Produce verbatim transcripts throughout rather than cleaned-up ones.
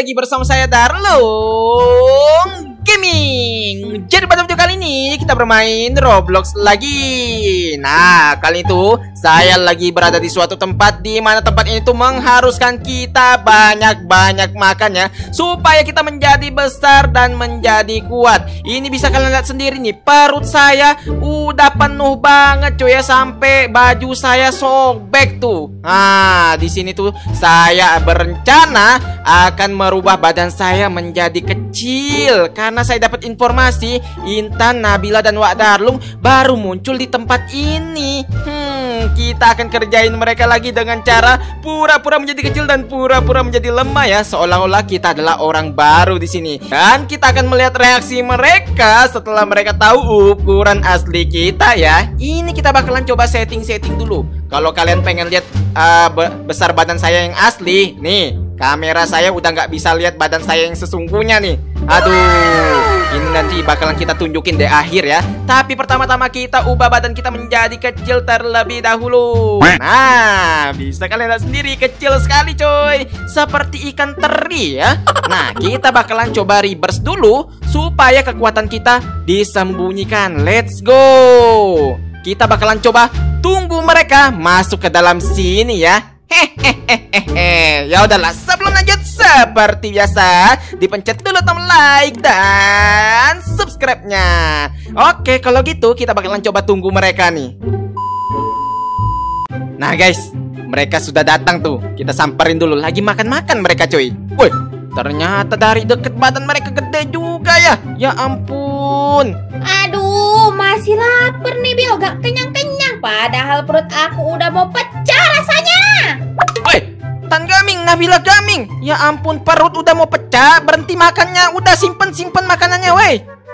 lagi bersama saya Darlung Gaming. Jadi pada video kali ini kita bermain Roblox lagi. Nah, kali itu saya lagi berada di suatu tempat di mana tempat ini tuh mengharuskan kita banyak-banyak makannya supaya kita menjadi besar dan menjadi kuat. Ini bisa kalian lihat sendiri nih, perut saya udah penuh banget cuy ya, sampai baju saya sobek tuh. Nah, di sini tuh saya berencana akan merubah badan saya menjadi kecil karena saya dapat informasi Intan, Nabila, dan Wak Darlung baru muncul di tempat ini. Hmm, kita akan kerjain mereka lagi dengan cara pura-pura menjadi kecil dan pura-pura menjadi lemah ya, seolah-olah kita adalah orang baru di sini. Dan kita akan melihat reaksi mereka setelah mereka tahu ukuran asli kita ya. Ini kita bakalan coba setting-setting dulu. Kalau kalian pengen lihat uh, be besar badan saya yang asli, nih kamera saya udah nggak bisa lihat badan saya yang sesungguhnya nih. Aduh, ini nanti bakalan kita tunjukin deh akhir ya. Tapi pertama-tama kita ubah badan kita menjadi kecil terlebih dahulu. Nah, bisa kalian lihat sendiri, kecil sekali coy, seperti ikan teri ya. Nah, kita bakalan coba reverse dulu supaya kekuatan kita disembunyikan. Let's go. Kita bakalan coba tunggu mereka masuk ke dalam sini ya. Hehehehe. Ya udahlah, sebelum lanjut seperti biasa dipencet dulu tombol like dan subscribe-nya. Oke, kalau gitu kita bakalan coba tunggu mereka nih. Nah guys, mereka sudah datang tuh. Kita samperin dulu. Lagi makan-makan mereka cuy. Woi, ternyata dari deket badan mereka gede juga ya. Ya ampun. Aduh, masih lapar nih Bil, gak kenyang-kenyang. Padahal perut aku udah mau pecah rasanya. Woi, Tan Gaming, Nabila Gaming. Ya ampun, perut udah mau pecah. Berhenti makannya, udah simpen-simpen makanannya woi.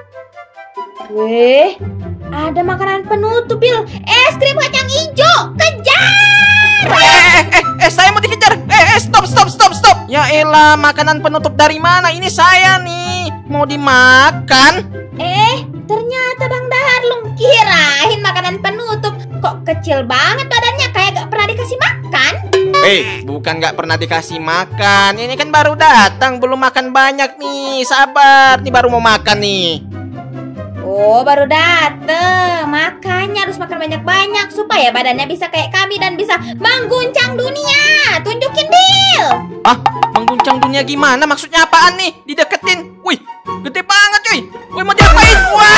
Weh, ada makanan penutup Bil. Es krim kacang hijau, kejar. Eh, eh, eh, eh, saya mau dikejar. Eh, eh, stop, stop, stop, stop. Ya elah, makanan penutup dari mana? Ini saya nih, mau dimakan. Eh, ternyata Bang Darlung, kirain makanan penutup. Kok kecil banget badannya, kayak gak pernah dikasih makan. Eh, bukan gak pernah dikasih makan. Ini kan baru datang, belum makan banyak nih. Sabar, nih baru mau makan nih. Oh, baru dateng. Makanya harus makan banyak-banyak supaya badannya bisa kayak kami dan bisa mengguncang dunia. Tunjukin Bil. Ah, mengguncang dunia gimana? Maksudnya apaan nih? Dideketin. Wih, gede banget cuy. Wih, mau diapain? Wah,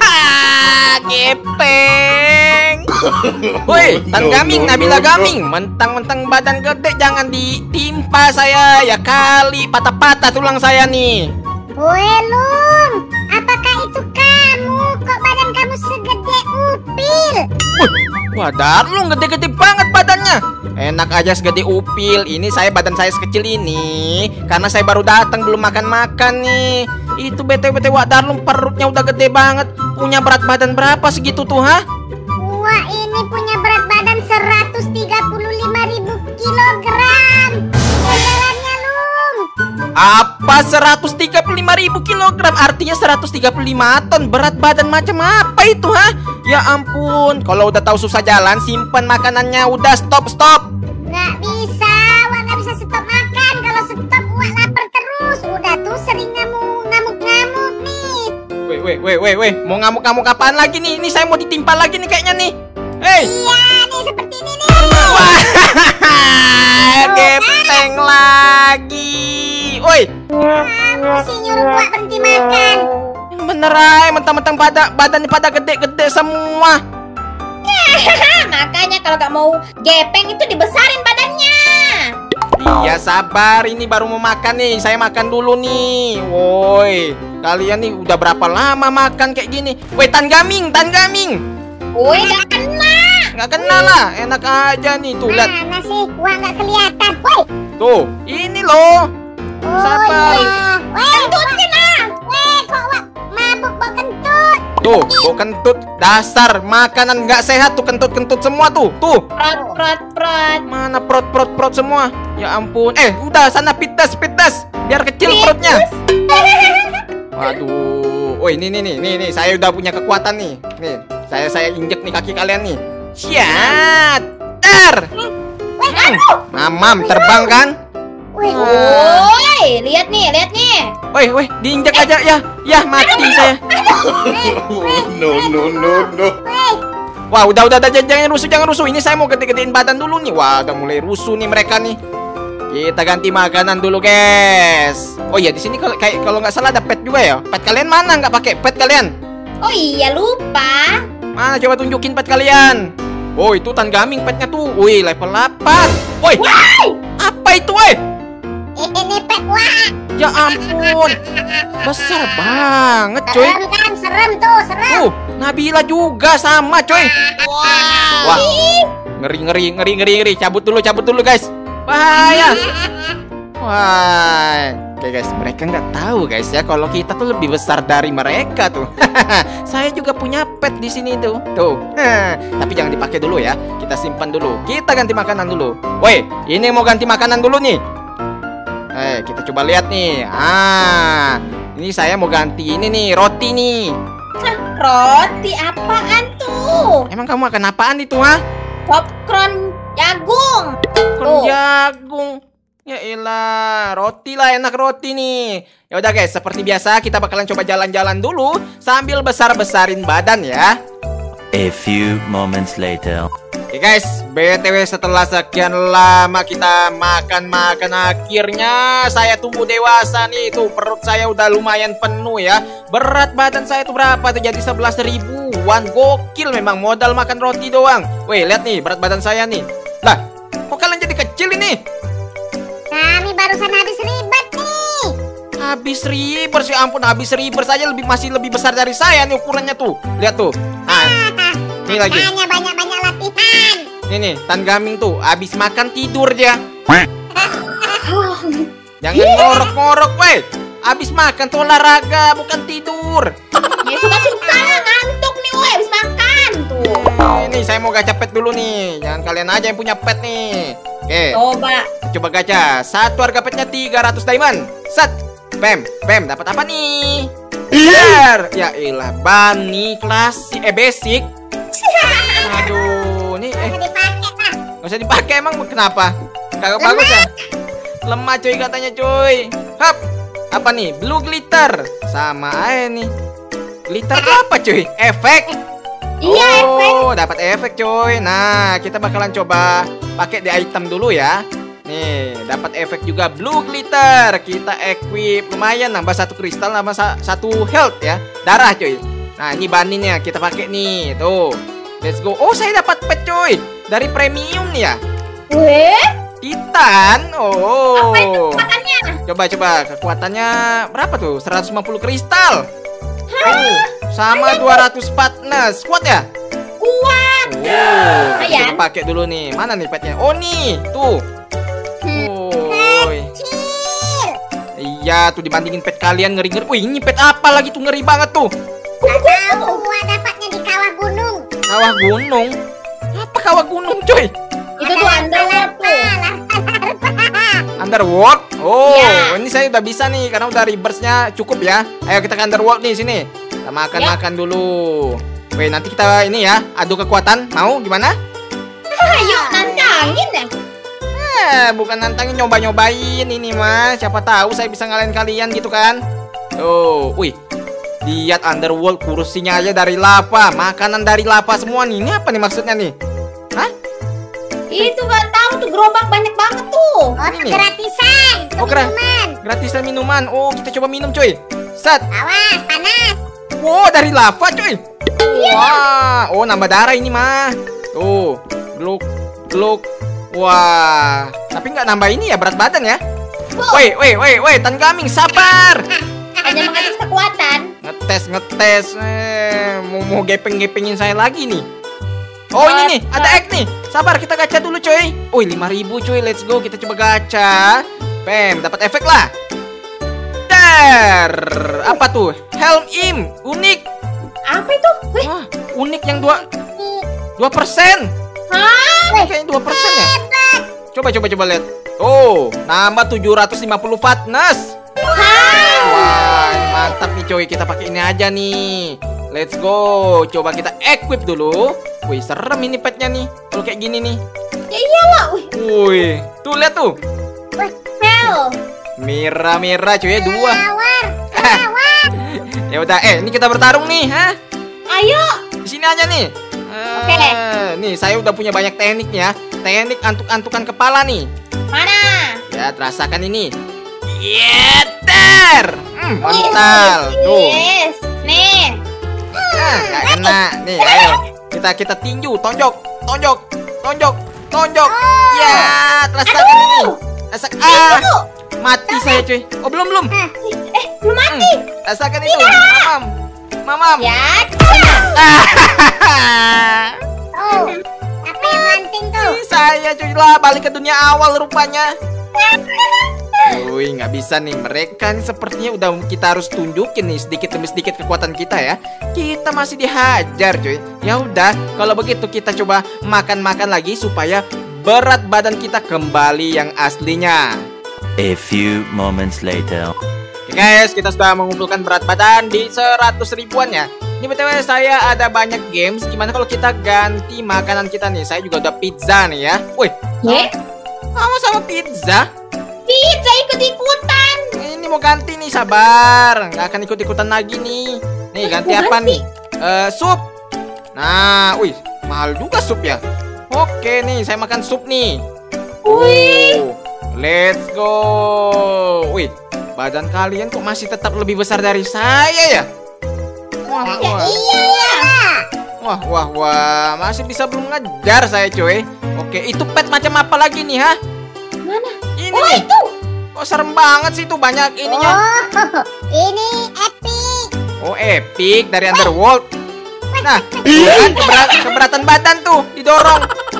gepeng. Woi, Tan Gaming, Nabila Gaming, mentang-mentang badan gede jangan ditimpa saya ya kali, patah-patah tulang saya nih. Woi Lung, apakah itu kamu? Kok badan kamu segede upil? Wah, Darlung gede-gede banget badannya. Enak aja segede upil. Ini saya badan saya sekecil ini karena saya baru datang belum makan-makan nih. Itu btw btw Wak Darlung perutnya udah gede banget. Punya berat badan berapa segitu tuh, ha? Wah, ini punya berat badan seratus tiga puluh lima ribu kilogram. Jalannya Lung. Apa seratus tiga puluh lima ribu kilogram? Artinya seratus tiga puluh lima ton. Berat badan macam apa itu, ha? Ya ampun, kalau udah tahu susah jalan, simpan makanannya. Udah, stop, stop. Nggak bisa, Wak nggak bisa stop makan. Kalau stop, Wak lapar terus. Udah tuh sering ngamuk-ngamuk nih. Weh, weh, weh, weh, weh. Mau ngamuk-ngamuk apaan lagi nih? Ini saya mau ditimpa lagi nih kayaknya nih. Hei. Iya, nih seperti ini nih. Wah, gepeng lagi. Woi. Kamu sih nyuruh Wak berhenti makan. Bener aja, mentang-mentang pada, badannya pada gede-gede semua. Makanya kalau gak mau gepeng itu dibesarin badannya. Iya, sabar, ini baru mau makan nih. Saya makan dulu nih. Woi, kalian nih udah berapa lama makan kayak gini? Woi, Tan Gaming, Tan Gaming. Woi, gak kena. Gak kena lah, enak aja nih. Tuh, lihat. Mana sih? Wak nggak kelihatan. Woi. Tuh, ini loh. Oh Sabar. iya. Weh, kentutin lah. Weh, kok Wak mabuk bawa kentut? Tuh, bau kentut. Dasar makanan nggak sehat tuh, kentut-kentut semua tuh. Tuh. Prot, prot, prot. Mana prot-prot-prot semua. Ya ampun. Eh, udah sana pites, pites. Biar kecil perutnya. Waduh. Oh, ini nih nih nih nih. Saya udah punya kekuatan nih. Nih, saya saya injek nih kaki kalian nih. Siat. Ter. Weh, Hmm. Mamam terbang kan? Weh, Woi, Woi, lihat nih, lihat nih. Woi, woi, diinjak aja ya. Ya, mati saya. No, no, no, no. Wah, udah, udah, udah, jangan rusuh, jangan rusuh. Ini saya mau gede-gedein badan dulu nih. Wah, udah mulai rusuh nih mereka nih. Kita ganti makanan dulu, guys. Oh iya, di sini kalau kayak kalau nggak salah ada pet juga ya. Pet kalian mana? Nggak pakai pet kalian? Oh iya, lupa. Mana? Coba tunjukin pet kalian. Oh, itu Tangaming petnya tuh. Wih, level delapan. Woi, apa itu, woi? Ini pet wah. Ya ampun, besar banget, coy. Serem kan, serem tuh, serem. Uh, Nabila juga sama, coy. Wah, ngeri, ngeri, ngeri, ngeri, ngeri. Cabut dulu, cabut dulu, guys. Bahaya. Wah, oke guys, mereka nggak tahu guys ya kalau kita tuh lebih besar dari mereka tuh. Saya juga punya pet di sini tuh, tuh. Tapi jangan dipakai dulu ya. Kita simpan dulu. Kita ganti makanan dulu. Woi, ini mau ganti makanan dulu nih. Eh, kita coba lihat nih. Ah, ini saya mau ganti ini nih, roti nih. Hah, roti apaan tuh? Emang kamu makan apaan itu, ha? Popcorn jagung. Popcorn jagung. Ya elah, roti lah, enak roti nih. Ya udah guys, seperti biasa kita bakalan coba jalan-jalan dulu sambil besar-besarin badan ya. A few moments later. Oke guys, B T W setelah sekian lama kita makan-makan, akhirnya saya tumbuh dewasa nih. Tuh perut saya udah lumayan penuh ya. Berat badan saya tuh berapa tuh, jadi sebelas ribuan. Gokil memang, modal makan roti doang. Wih, lihat nih berat badan saya nih. Lah, kok kalian jadi kecil ini? Kami barusan habis ribet nih. Habis riber sih, ampun, habis riber saja lebih masih lebih besar dari saya nih ukurannya tuh. Lihat tuh. Nah, ini lagi. Makanya banyak-banyak latihan. Nih nih, Tangaming tuh habis makan tidur dia. Jangan ngorok-ngorok, weh. Habis makan tuh olahraga, bukan tidur. Ya suka-suka, ngantuk nih woi, habis makan tuh. Ini saya mau gacha pet dulu nih. Jangan kalian aja yang punya pet nih. Oke. Coba. Coba gacha. Satu harga petnya tiga ratus diamond. Set. Bam, bam, dapat apa nih? Biar. Ya elah, Bunny klasik eh basic. Aduh, nih eh Nggak dipakai lah. nggak usah dipakai, emang kenapa? Kagak bagus ya? Lemah cuy katanya cuy. Hap. Apa nih? Blue glitter. Sama aja nih. Glitter itu apa cuy? Efek. Iya, efek. Oh, dapat efek cuy. Nah, kita bakalan coba pakai di item dulu ya. Nih, dapat efek juga blue glitter. Kita equip, lumayan nambah satu kristal, nambah sa satu health ya. Darah cuy. Nah, ini baninnya kita pakai nih. Tuh. Let's go. Oh, saya dapat pet cuy. Dari premium nih ya. Weh, Titan. Oh. apa itu kekuatannya? Coba coba kekuatannya berapa tuh? seratus lima puluh kristal. Oh, sama dua ratus fatness. Kuat ya? Kuat. Oh, kita Lumayan. pakai dulu nih. Mana nih petnya? Oh, nih. Tuh. Oh. Kecil. Iya, tuh dibandingin pet kalian ngeri-ngeri. Wih, ini pet apa lagi tuh, ngeri banget tuh. Nggak tahu, gua dapatnya di kawah gunung. Kawah gunung. Apa kawah gunung, coy? Itu tuh underworld tuh. Underworld? Oh, Iya. ini saya udah bisa nih karena udah reverse-nya cukup ya. Ayo kita ke Underworld nih sini. Kita makan-makan dulu. Weh, nanti kita ini ya, adu kekuatan. Mau gimana? Ayo nantangin ya. Eh, bukan nantangin, nyoba-nyobain ini mas. Siapa tahu saya bisa ngalahin kalian gitu kan. Tuh, wih. Lihat Underworld, kursinya aja dari lava. Makanan dari lava semua nih. Ini apa nih maksudnya nih? Hah? Itu gak tahu tuh, gerobak banyak banget tuh. Oh, Ini. gratisan. Oh, keren. Minuman. Gratisan minuman. Oh, kita coba minum cuy. Set. Awas, panas. Wow, dari lava cuy. Wah, oh nambah darah ini mah. Tuh, gluk, gluk. Wah, tapi nggak nambah ini ya berat badan ya. Woi, woi, woi, woi, Tangaming sabar. Hanya mengatur kekuatan. Ngetes, ngetes. Eh, mau mau gepeng-gepengin saya lagi nih. Oh ini nih, ada egg nih. Sabar, kita gacha dulu coy. Woi, lima ribu cuy, let's go. Kita coba gacha. Pem, dapat efek lah. Dar, apa tuh? Helm Im, unik. Apa itu? Wih, Wah, unik yang dua dua persen. hah? Kayaknya dua persen ya. Coba coba coba lihat. Oh, nambah tujuh ratus lima puluh fatness. Wah, ini mantap nih coy. Kita pakai ini aja nih. Let's go. Coba kita equip dulu. Wih, serem ini petnya nih. Kalau kayak gini nih. Ya iyalah. Wih, Wih, tuh lihat tuh. hell. Merah-merah cuy, dua. Kelawar, kelawar. Ya udah, eh ini kita bertarung nih, ha? Ayo. Di sini aja nih. Oke. Eh, nih saya udah punya banyak teknik nih ya. Teknik antuk-antukan kepala nih. Mana? Ya, rasakan ini. Yeter. Hmm, mental. Tuh. Yes. Nih. Ah, nggak kena. Nih, ayo. Kita kita tinju, tonjok, tonjok, tonjok, tonjok. Ya, rasakan ini. Rasak ah. Mati saya, cuy. Oh, belum, belum. Eh, belum mati. Rasakan itu. Mamam. Mamam. Ya. Oh, apa yang ranting tuh? Saya cuy lah balik ke dunia awal rupanya. Wih, nggak bisa nih, mereka nih sepertinya udah kita harus tunjukin nih sedikit demi sedikit kekuatan kita ya. Kita masih dihajar cuy. Ya udah, kalau begitu kita coba makan-makan lagi supaya berat badan kita kembali yang aslinya. A few moments later. Oke guys, kita sudah mengumpulkan berat badan di seratus ribuan ya. Ini B T W saya ada banyak games. Gimana kalau kita ganti makanan kita nih? Saya juga udah pizza nih ya. Wih, Ye? sama sama pizza. Pizza ikut-ikutan. Ini mau ganti nih, sabar. Nggak akan ikut-ikutan lagi nih. Nih, ganti Mau apa ganti? nih? Eh, sup. Nah, wih, mahal juga sup ya. Oke nih, saya makan sup nih. Wih. Oh, let's go. Wih, badan kalian kok masih tetap lebih besar dari saya ya? Wah, wah. Iya, iya. Wah, wah, wah. Masih bisa belum ngejar saya, cuy. Oke, itu pet macam apa lagi nih, ha? Mana? Ini Oh, nih. itu. Kok serem banget sih itu banyak ininya. Oh, ini epic. Oh, epic dari Underworld. Nah, kan keberat, keberatan badan tuh didorong.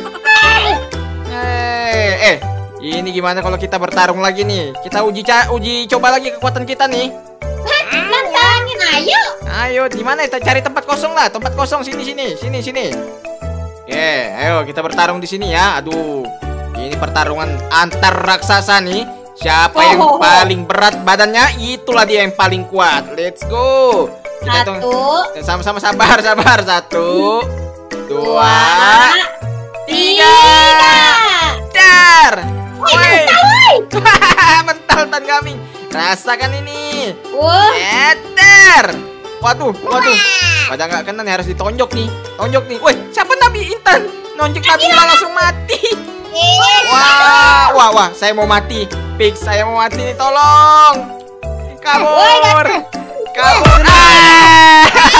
Eh, eh, ini gimana kalau kita bertarung lagi nih? Kita uji ca uji coba lagi kekuatan kita nih. Nantangin, ayo. Ayo, di mana kita cari tempat kosong lah, tempat kosong sini sini, sini sini. Oke, ayo kita bertarung di sini ya. Aduh, ini pertarungan antar raksasa nih. Siapa yang Oh. paling berat badannya, itulah dia yang paling kuat. Let's go. Kita hitung- Satu, sama-sama sabar, sabar. Satu, dua, dua, tiga. tiga. Dar. Woi, Woi. mental, woi. Mental tan kambing. Rasakan ini. Wah, Eter. Waduh, waduh. Pada nggak kena nih, harus ditonjok nih. Tonjok nih. Woi, siapa Nabi Intan? Nonjok Nabi langsung mati. Wah, wah, wah, saya mau mati. Pix, saya mau mati nih, tolong. Kabur. Kabur. Ah.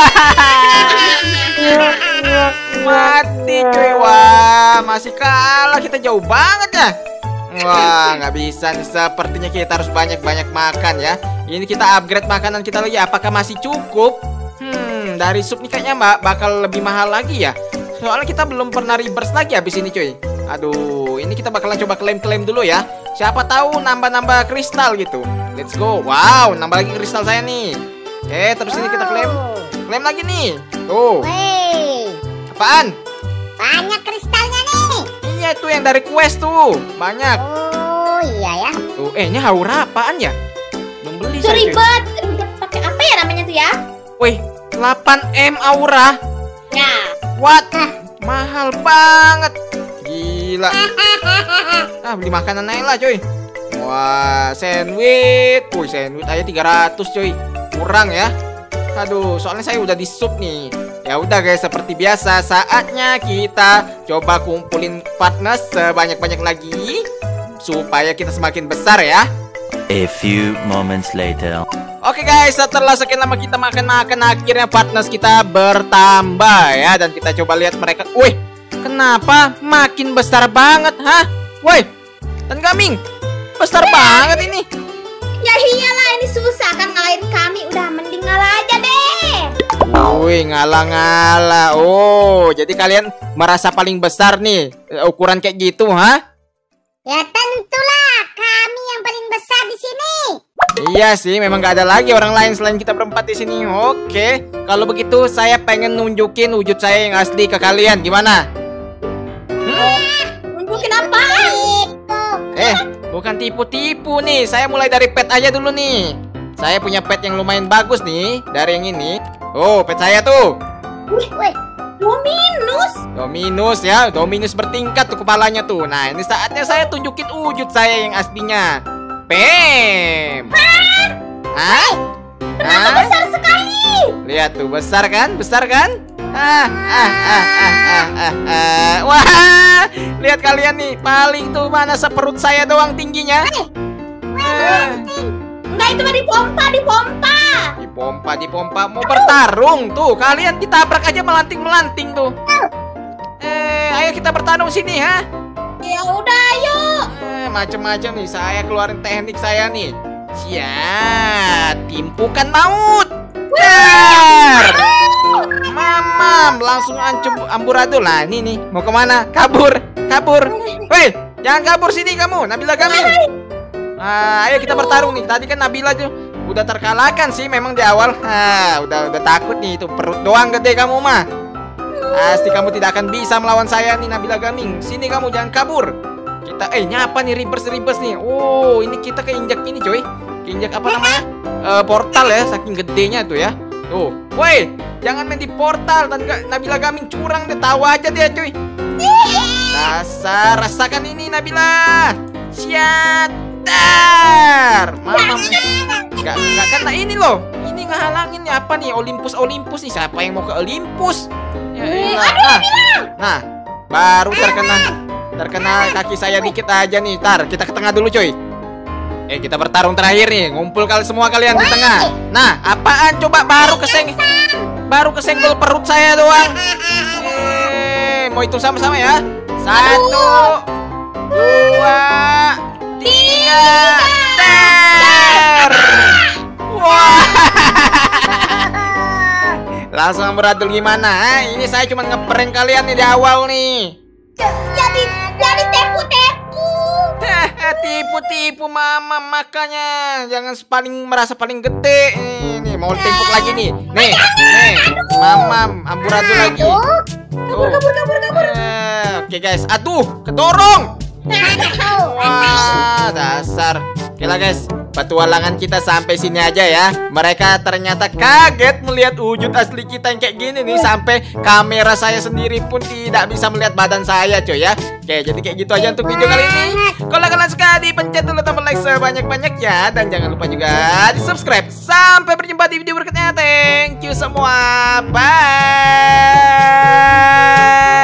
Mati cuy. Wah, masih kalah, kita jauh banget ya. Wah, nggak bisa nih. Sepertinya kita harus banyak-banyak makan ya. Ini kita upgrade makanan kita lagi. Apakah masih cukup? Hmm, dari sup nih kayaknya mbak bakal lebih mahal lagi ya. Soalnya kita belum pernah reverse lagi habis ini cuy. Aduh, ini kita bakalan coba klaim-klaim dulu ya. Siapa tahu nambah-nambah kristal gitu. Let's go. Wow, nambah lagi kristal saya nih. Oke, terus ini kita klaim. Klaim lagi nih. Tuh, Wih, apaan? banyak kristalnya nih. Iya itu yang dari quest tuh. Banyak. Oh, iya ya. Tuh, eh ini Aura apaan ya? Belum beli itu saya cuy. ribet. Ribet pakai apa ya namanya tuh ya? Wih, delapan M Aura. Ya. What? Mahal banget. Gila. Ah, beli makanan aja lah cuy. Wah, sandwich. Wih, sandwich aja tiga ratus cuy. Kurang ya. Aduh, soalnya saya udah di sup nih. Ya udah guys, seperti biasa saatnya kita coba kumpulin partner sebanyak-banyak lagi supaya kita semakin besar ya. A few moments later. Oke guys, setelah sekian lama kita makan-makan, akhirnya partners kita bertambah ya. Dan kita coba lihat mereka. Wih, kenapa makin besar banget, hah? Woi, dan kambing besar banget ini. Ya iyalah, ini susah kan ngalahin kami. Udah mending ngalah aja deh. Wih, ngalah-ngalah. Oh, jadi kalian merasa paling besar nih eh, ukuran kayak gitu, hah? Ya tentulah, kami yang paling besar di sini. Iya sih, memang gak ada lagi orang lain selain kita berempat di sini. Oke, kalau begitu saya pengen nunjukin wujud saya yang asli ke kalian. Gimana? Nunjukin apaan? Itu. Eh, bukan tipu-tipu nih. Saya mulai dari pet aja dulu nih. Saya punya pet yang lumayan bagus nih dari yang ini. Oh, pet saya tuh. Wih, wih. Dominus. Dominus ya, Dominus bertingkat tuh kepalanya tuh. Nah, ini saatnya saya tunjukin wujud saya yang aslinya. Pem. Hah? Ternyata Hah? besar sekali. Lihat tuh, besar kan? Besar kan? Ah, ah, ah, ah, ah, ah, ah. Wah, lihat kalian nih, paling tuh mana seperut saya doang tingginya. Ah, Enggak, itu mah dipompa, dipompa. dipompa, dipompa, mau bertarung tuh. Kalian ditabrak aja melanting-melanting tuh. Eh, ayo kita bertarung sini, ha? Ya udah, ayo. Eh, macem-macem nih, saya keluarin teknik saya nih. Siap, timpukan maut. Dar. Mamam, langsung ancur amburadul lah. Ini nih, mau kemana? Kabur, kabur. Woi, jangan kabur sini kamu, Nabila Gaming. Ah, ayo kita bertarung nih. Tadi kan Nabila tuh udah terkalahkan sih, memang di awal. Ah, udah udah takut nih, itu perut doang gede kamu mah. Pasti kamu tidak akan bisa melawan saya nih, Nabila Gaming. Sini kamu, jangan kabur. Kita, eh nyapa nih, reverse-reverse nih. Oh, ini kita keinjak ini coy. Keinjak apa namanya? Eh, portal ya, saking gedenya tuh ya. Tuh, woi, jangan main di portal. Dan Nabila Gaming curang deh, tahu aja dia cuy. Dasar, rasakan ini Nabila. Siatar. Mama, nggak nggak kena ini loh. Ini ngehalangin nih apa nih? Olympus Olympus nih. Siapa yang mau ke Olympus? Ya, elah. Nah, nah, baru terkena terkena kaki saya dikit aja nih. Tar, kita ke tengah dulu coy. Eh, kita bertarung terakhir nih. Ngumpul kali semua kalian di tengah. Nah, apaan coba baru keseng baru kesenggol perut saya doang. Eh, mau hitung sama-sama ya. Satu, dua, tiga, ter. Wah. Langsung beradul gimana? Ha? Ini saya cuma ngeprank kalian nih di awal nih. Jadi, jadi tepu-tepu. Tipu-tipu mama, makanya jangan paling merasa paling gede. Ini mau timpuk lagi nih. Nih, nih, mamam, amburadul lagi. Kabur, kabur, kabur, kabur. Eh, Oke guys, aduh, kedorong. Wah, dasar. Oke lah guys, petualangan kita sampai sini aja ya. Mereka ternyata kaget melihat wujud asli kita yang kayak gini nih. Sampai kamera saya sendiri pun tidak bisa melihat badan saya coy ya. Oke, jadi kayak gitu aja untuk video kali ini. Kalau kalian suka, dipencet dulu tombol like sebanyak-banyaknya. Dan jangan lupa juga di subscribe. Sampai berjumpa di video berikutnya. Thank you semua. Bye.